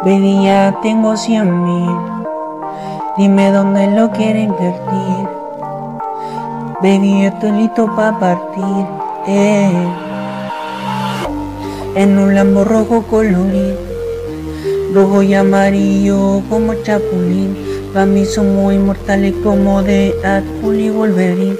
Baby, ya tengo 100.000. Dime dónde lo quiere invertir. Baby, estoy listo pa' partir. En un Lambo rojo colorín, rojo y amarillo como Chapulín. Pa' mí somos inmortales como Deadpool y Wolverine.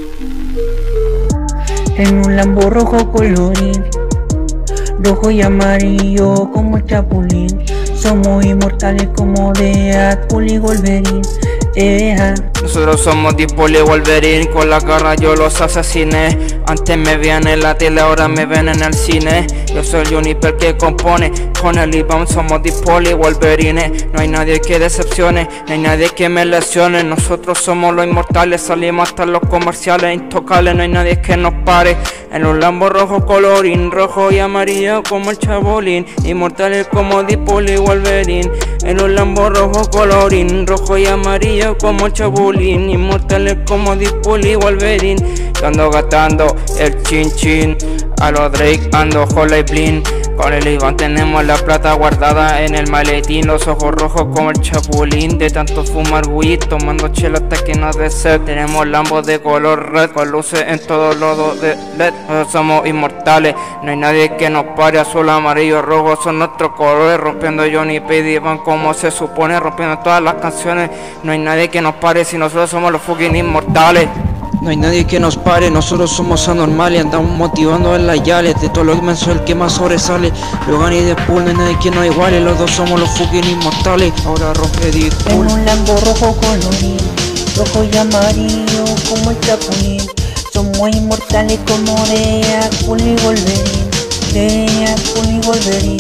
En un Lambo rojo colorín, rojo y amarillo como Chapulín. Somos inmortales como Deadpool y Wolverine. Nosotros somos Deadpool y Wolverine, con la garra yo los asesiné. Antes me veían en la tele, ahora me ven en el cine. Yo soy Juniper que compone, con el IBAM somos Deadpool y Wolverine. No hay nadie que decepcione, no hay nadie que me lesione. Nosotros somos los inmortales, salimos hasta los comerciales intocables. No hay nadie que nos pare. En un Lambo rojo colorín, rojo y amarillo como el Chapulín. Inmortales como Deadpool y Wolverine. En un Lambo rojo colorín, rojo y amarillo como el Chapulín. Inmortales como Deadpool y Wolverine. Yo ando gastando el chin chin, a los Drake ando Hola y Blin. Con el Iván tenemos la plata guardada en el maletín. Los ojos rojos como el Chapulín, de tanto fumar weed, tomando chela hasta que nos dé sed. Tenemos Lambos de color red, con luces en todos lados de LED. Nosotros somos inmortales, no hay nadie que nos pare. Azul, amarillo, rojo son nuestros colores, rompiendo Johnny P. Iván como se supone, rompiendo todas las canciones. No hay nadie que nos pare si nosotros somos los fucking inmortales. No hay nadie que nos pare, nosotros somos anormales. Andamos motivando en las yales, de todo lo inmenso el que más sobresale. Logan y Deadpool, no hay nadie que nos iguale. Los dos somos los fucking inmortales. Ahora rompe Deadpool. En un Lambo rojo colorín, rojo y amarillo como el Chapulín. Somos inmortales como Deadpool y Wolverine. Deadpool y Wolverine.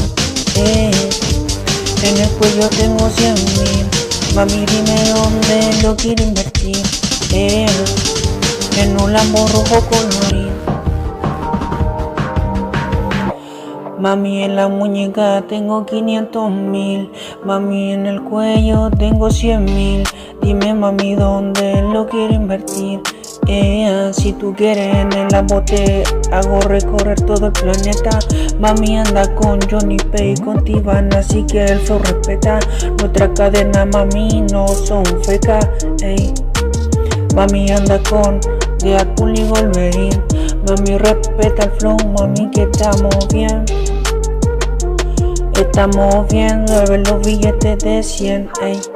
En el cuello tengo 100.000. Mami, dime dónde lo quiero invertir. En un Lambo rojo colorín. Mami, en la muñeca tengo 500.000. Mami, en el cuello tengo 100.000. Dime, mami, dónde lo quiero invertir. Si tú quieres en el Lambo te hago recorrer todo el planeta. Mami, anda con Johnny P y con Tiban, así que el flow respeta. Nuestra cadena, mami, no son fecas. Mami, anda con Deadpool y Wolverine. Mami, respeta el flow, mami, que estamos bien. Estamos bien, mueve los billetes de 100,